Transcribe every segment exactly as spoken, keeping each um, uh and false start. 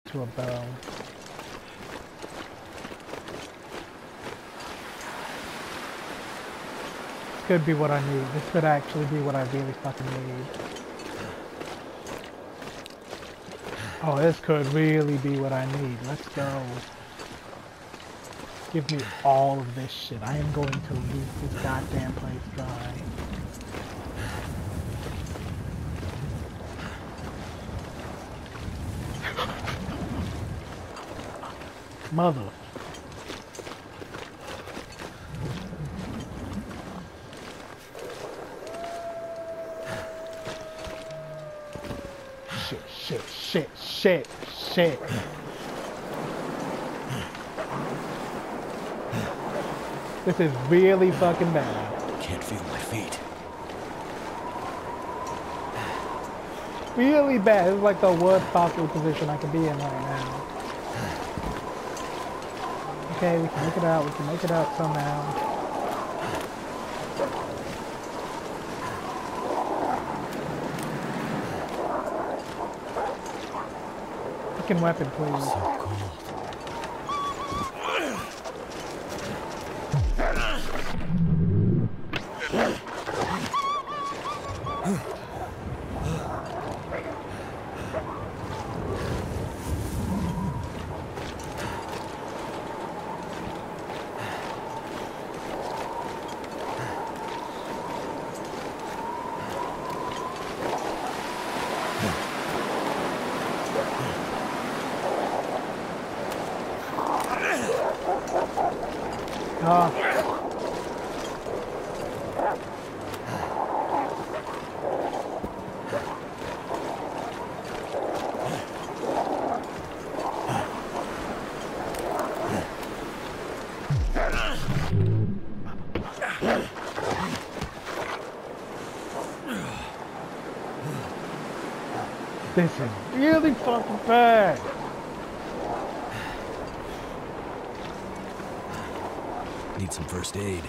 to a bow. This could be what I need. This could actually be what I really fucking need. Oh, this could really be what I need. Let's go. Give me all of this shit. I am going to leave this goddamn place dry. Mother. Shit, shit, shit, shit, shit. This is really fucking bad. Can't feel my feet. Really bad. This is like the worst possible position I could be in right now. Okay, we can make it out. We can make it out somehow. Fucking weapon, please. So cold. Oh. This is really fucking bad. Need some first aid.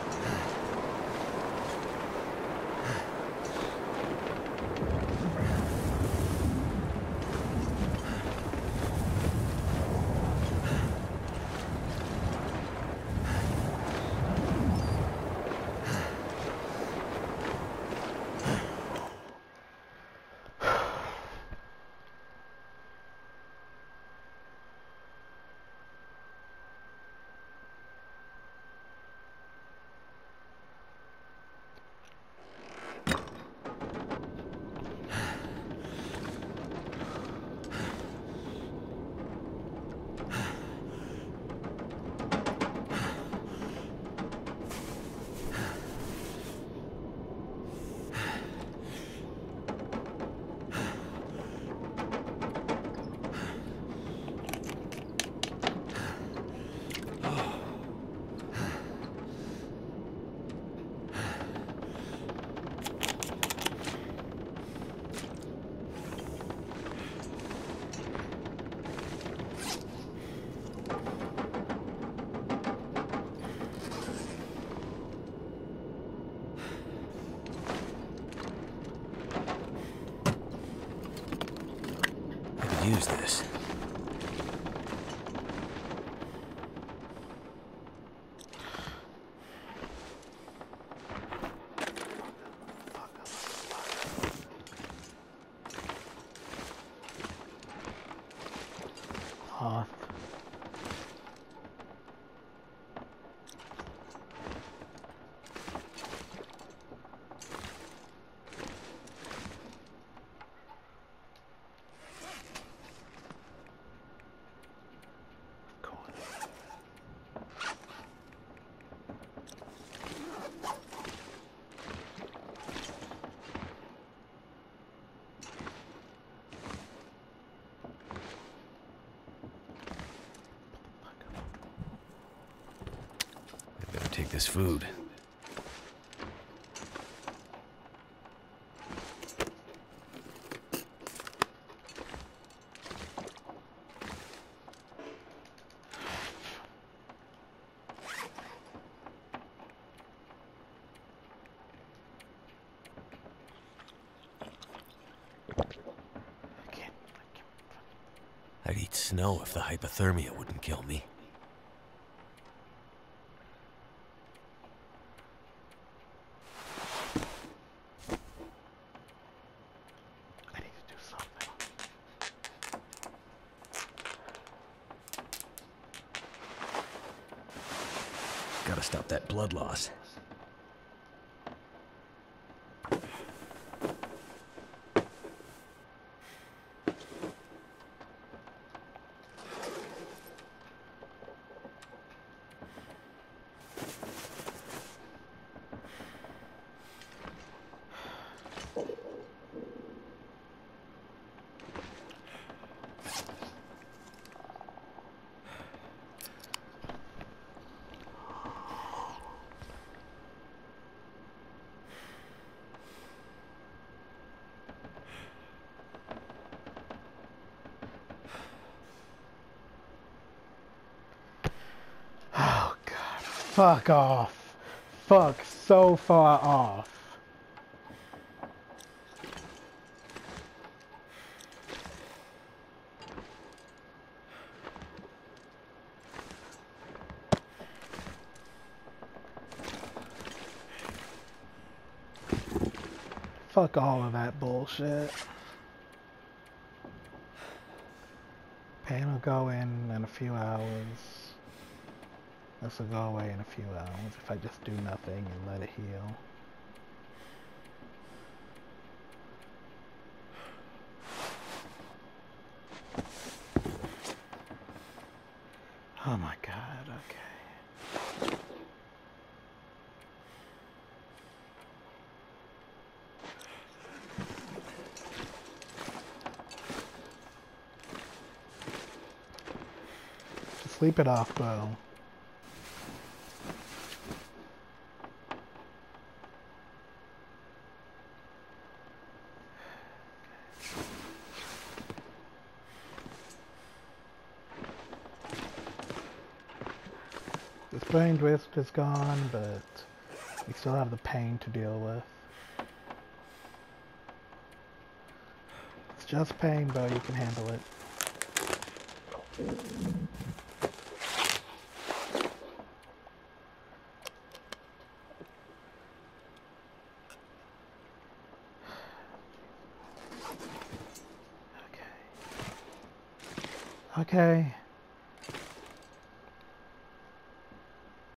Use this. Oh. I better take this food. I'd eat snow if the hypothermia wouldn't kill me. I need to do something. Gotta stop that blood loss. Oh god. Fuck off. Fuck so far off. Fuck all of that bullshit. Pain will go in in a few hours. This will go away in a few hours if I just do nothing and let it heal. Oh my god, okay. Sleep it off, bro. The sprained wrist is gone, but we still have the pain to deal with. It's just pain, bro. You can handle it. Okay. Okay.